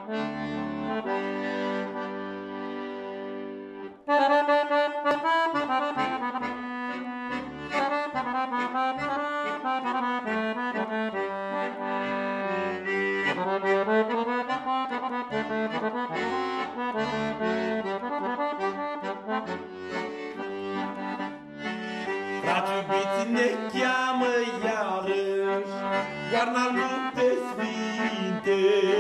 Frați iubiți, ne cheamă iarăși Iarna lupte sfinte.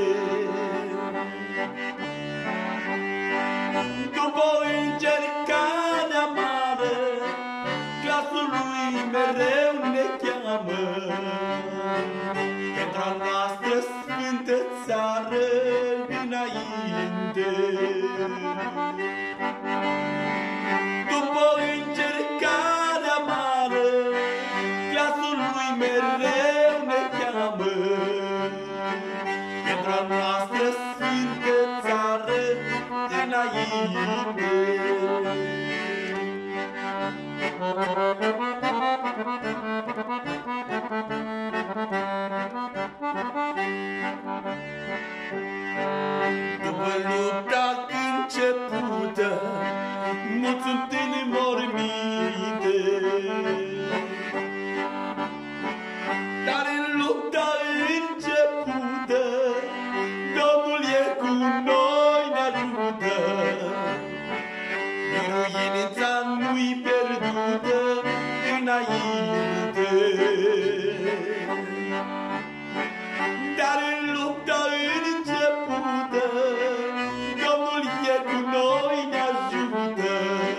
După o încercare amară, glasul lui mereu ne cheamă pentru-a noastră sfântă țară înainte. După o încercare amară, glasul lui mereu ne cheamă pentru-a noastră sfântă țară înainte. După lupta începută, mulți sunt în morminte, dar în lupta începută, Domnul e cu noi, ne ajută. Biruința nu-i pierdută înainte, dar în lupta începută, Domnul e cu noi, ne ajută.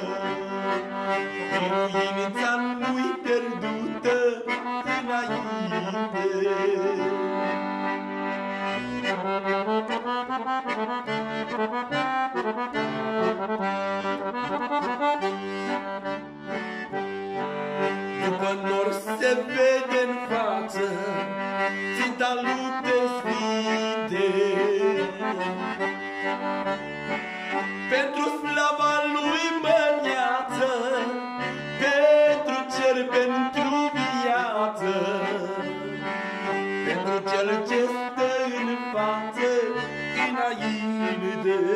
Biruința nu-i pierdută înainte. După nor se vede în față ținta lupte sfinte. Pentru slava lui măreață, pentru cer, pentru viață, pentru cel ce stă în față înainte.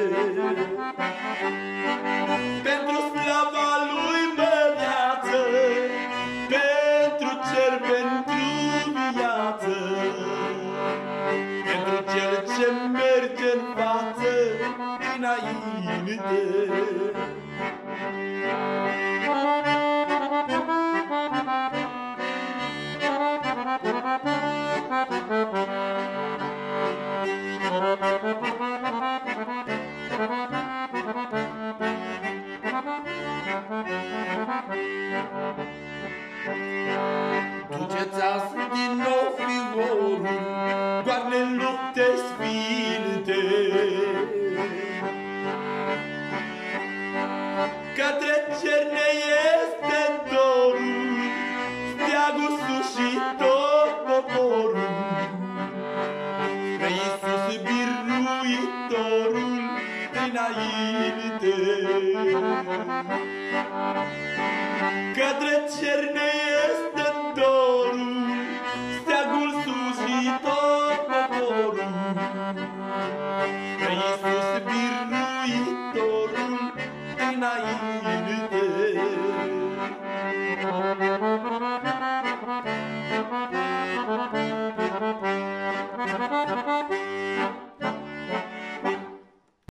Pentru slava lui măreață, pentru cer, pentru viață, pentru cel ce merge în față înainte. Duceți azi din nou fiorul, doamne, lupte sfinte, către cer ne este dorul, steagul sus și tot poporul, spre Iisus biruitorul înainte. Către cer ne este